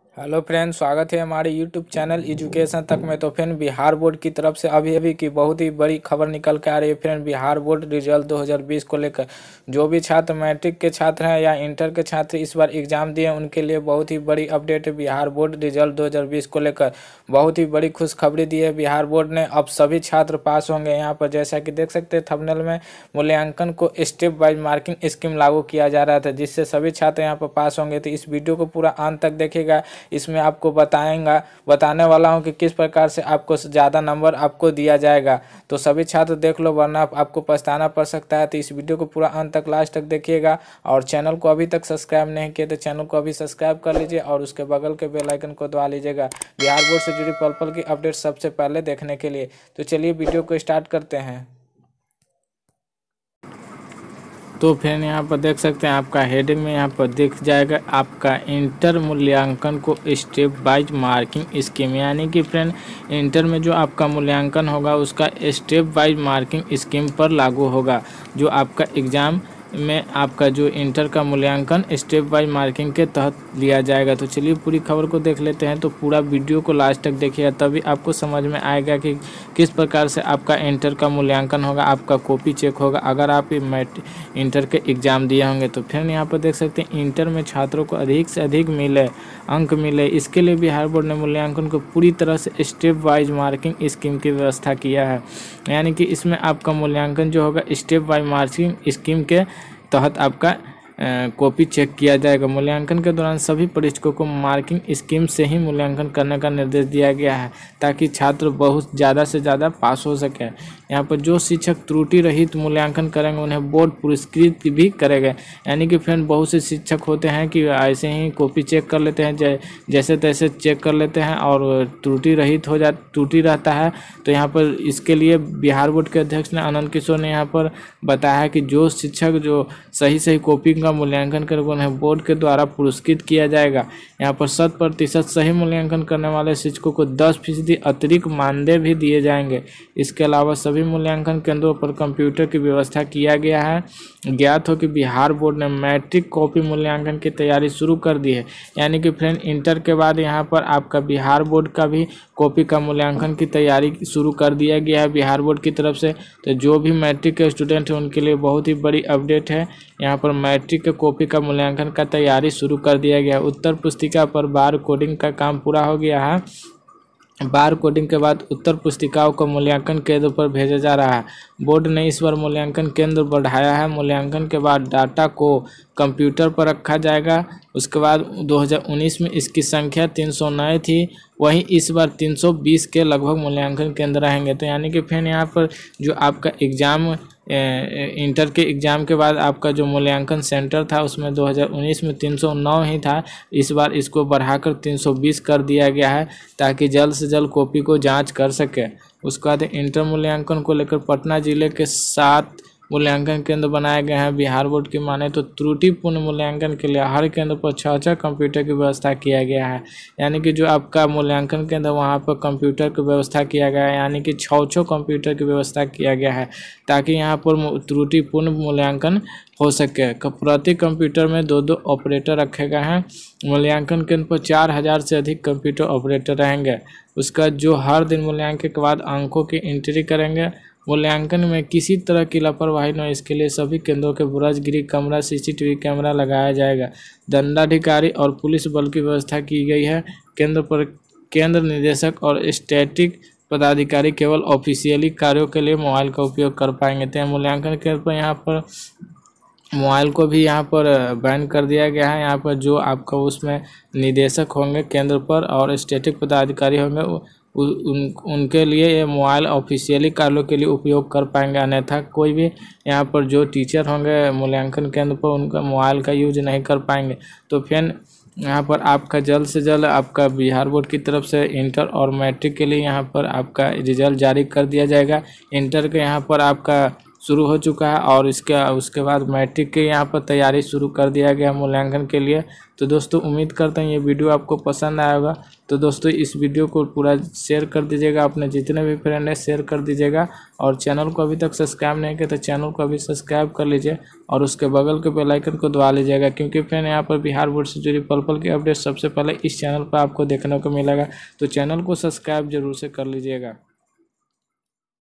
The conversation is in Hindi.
हेलो फ्रेंड, स्वागत है हमारे यूट्यूब चैनल एजुकेशन तक में। तो फ्रेंड, बिहार बोर्ड की तरफ से अभी अभी की बहुत ही बड़ी खबर निकल के आ रही है। फ्रेंड, बिहार बोर्ड रिजल्ट 2020 को लेकर जो भी छात्र मैट्रिक के छात्र हैं या इंटर के छात्र इस बार एग्जाम दिए उनके लिए बहुत ही बड़ी अपडेट है। बिहार बोर्ड रिजल्ट 2020 को लेकर बहुत ही बड़ी खुशखबरी दी है बिहार बोर्ड ने। अब सभी छात्र पास होंगे। यहाँ पर जैसा कि देख सकते हैं थंबनेल में, मूल्यांकन को स्टेप वाइज मार्किंग स्कीम लागू किया जा रहा था जिससे सभी छात्र यहाँ पर पास होंगे। तो इस वीडियो को पूरा अंत तक देखिएगा। इसमें आपको बताने वाला हूं कि किस प्रकार से आपको ज़्यादा नंबर आपको दिया जाएगा। तो सभी छात्र देख लो, वरना आपको पछताना पड़ सकता है। तो इस वीडियो को पूरा अंत तक लास्ट तक देखिएगा। और चैनल को अभी तक सब्सक्राइब नहीं किए तो चैनल को अभी सब्सक्राइब कर लीजिए और उसके बगल के बेल आइकन को दबा लीजिएगा बिहार बोर्ड से जुड़ी पल पल की अपडेट सबसे पहले देखने के लिए। तो चलिए वीडियो को स्टार्ट करते हैं। तो फिर यहाँ पर देख सकते हैं आपका हेडिंग में यहाँ पर दिख जाएगा आपका इंटर मूल्यांकन को स्टेप वाइज मार्किंग स्कीम, यानी कि फ्रेंड इंटर में जो आपका मूल्यांकन होगा उसका स्टेप वाइज मार्किंग स्कीम पर लागू होगा। जो आपका एग्ज़ाम में आपका जो इंटर का मूल्यांकन स्टेप वाइज मार्किंग के तहत लिया जाएगा। तो चलिए पूरी खबर को देख लेते हैं। तो पूरा वीडियो को लास्ट तक देखिएगा, तभी आपको समझ में आएगा कि किस प्रकार से आपका इंटर का मूल्यांकन होगा, आपका कॉपी चेक होगा अगर आप इंटर के एग्ज़ाम दिए होंगे। तो फिर यहाँ पर देख सकते हैं इंटर में छात्रों को अधिक से अधिक अंक मिले, इसके लिए बिहार बोर्ड ने मूल्यांकन को पूरी तरह से स्टेप वाइज मार्किंग स्कीम की व्यवस्था किया है। यानी कि इसमें आपका मूल्यांकन जो होगा स्टेप वाइज मार्किंग स्कीम के तहत आपका कॉपी चेक किया जाएगा। मूल्यांकन के दौरान सभी परीक्षकों को मार्किंग स्कीम से ही मूल्यांकन करने का निर्देश दिया गया है ताकि छात्र बहुत ज़्यादा से ज़्यादा पास हो सके। यहाँ पर जो शिक्षक त्रुटि रहित मूल्यांकन करेंगे उन्हें बोर्ड पुरस्कृत भी करेंगे। यानी कि फ्रेंड बहुत से शिक्षक होते हैं कि ऐसे ही कॉपी चेक कर लेते हैं, जैसे तैसे चेक कर लेते हैं और त्रुटि रहता है। तो यहाँ पर इसके लिए बिहार बोर्ड के अध्यक्ष ने आनंद किशोर ने यहाँ पर बताया कि जो शिक्षक जो सही कॉपी का मूल्यांकन करेंगे उन्हें बोर्ड के द्वारा पुरस्कृत किया जाएगा। यहाँ पर 100% सही मूल्यांकन करने वाले शिक्षकों को 10% अतिरिक्त मानदेय भी दिए जाएंगे। इसके अलावा सभी मूल्यांकन केंद्रों पर कंप्यूटर की व्यवस्था किया गया है। ज्ञात हो कि बिहार बोर्ड ने मैट्रिक कॉपी मूल्यांकन की तैयारी शुरू कर दी है। यानी कि फ्रेंड इंटर के बाद यहाँ पर आपका बिहार बोर्ड का भी कॉपी का मूल्यांकन की तैयारी शुरू कर दिया गया है बिहार बोर्ड की तरफ से। तो जो भी मैट्रिक के स्टूडेंट हैं उनके लिए बहुत ही बड़ी अपडेट है। यहाँ पर मैट्रिक के कॉपी का मूल्यांकन का तैयारी शुरू कर दिया गया है। उत्तर पुस्तिका पर बार कोडिंग का काम पूरा हो गया है। बार कोडिंग के बाद उत्तर पुस्तिकाओं को मूल्यांकन केंद्र पर भेजा जा रहा है। बोर्ड ने इस बार मूल्यांकन केंद्र बढ़ाया है। मूल्यांकन के बाद डाटा को कंप्यूटर पर रखा जाएगा। उसके बाद 2019 में इसकी संख्या 309 थी, वहीं इस बार 320 के लगभग मूल्यांकन केंद्र रहेंगे। तो यानी कि फिर यहाँ पर जो आपका एग्ज़ाम इंटर के एग्ज़ाम के बाद आपका जो मूल्यांकन सेंटर था उसमें 2019 में 309 ही था, इस बार इसको बढ़ाकर 320 कर दिया गया है ताकि जल्द से जल्द कॉपी को जांच कर सके। उसके बाद इंटर मूल्यांकन को लेकर पटना जिले के 7 मूल्यांकन केंद्र बनाए गए हैं। बिहार बोर्ड की माने तो त्रुटिपूर्ण मूल्यांकन के लिए हर केंद्र पर 6 कंप्यूटर की व्यवस्था किया गया है। यानी कि जो आपका मूल्यांकन केंद्र वहाँ पर कंप्यूटर की व्यवस्था किया गया है, यानी कि 6 कंप्यूटर की व्यवस्था किया गया है ताकि यहाँ पर त्रुटिपूर्ण मूल्यांकन हो सके। प्रति कंप्यूटर में 2 ऑपरेटर रखे गए हैं। मूल्यांकन केंद्र पर 4000 से अधिक कंप्यूटर ऑपरेटर रहेंगे। उसका जो हर दिन मूल्यांकन के बाद अंकों की एंट्री करेंगे। मूल्यांकन में किसी तरह की लापरवाही न हो, इसके लिए सभी केंद्रों के ब्रजगिरी कमरा CCTV कैमरा लगाया जाएगा। दंडाधिकारी और पुलिस बल की व्यवस्था की गई है। केंद्र पर केंद्र निदेशक और स्टैटिक पदाधिकारी केवल ऑफिशियली कार्यों के लिए मोबाइल का उपयोग कर पाएंगे। तो मूल्यांकन केंद्र पर यहाँ पर मोबाइल को भी यहाँ पर बैन कर दिया गया है। यहाँ पर जो आपका उसमें निदेशक होंगे केंद्र पर और स्टैटिक पदाधिकारी होंगे उनके लिए ये मोबाइल ऑफिशियली कार्यों के लिए उपयोग कर पाएंगे, अन्यथा कोई भी यहाँ पर जो टीचर होंगे मूल्यांकन केंद्र पर उनका मोबाइल का यूज नहीं कर पाएंगे। तो फिर यहाँ पर आपका जल्द से जल्द आपका बिहार बोर्ड की तरफ से इंटर और मैट्रिक के लिए यहाँ पर आपका रिजल्ट जारी कर दिया जाएगा। इंटर के यहाँ पर आपका शुरू हो चुका है और उसके बाद मैट्रिक के यहाँ पर तैयारी शुरू कर दिया गया मूल्यांकन के लिए। तो दोस्तों उम्मीद करते हैं ये वीडियो आपको पसंद आया होगा। तो दोस्तों इस वीडियो को पूरा शेयर कर दीजिएगा, अपने जितने भी फ्रेंड है शेयर कर दीजिएगा, और चैनल को अभी तक सब्सक्राइब नहीं किया तो चैनल को अभी सब्सक्राइब कर लीजिए और उसके बगल के बेल आइकन को दबा लीजिएगा, क्योंकि फ्रेंड यहाँ पर बिहार बोर्ड से जुड़ी पल पल की अपडेट सबसे पहले इस चैनल पर आपको देखने को मिलेगा। तो चैनल को सब्सक्राइब जरूर से कर लीजिएगा।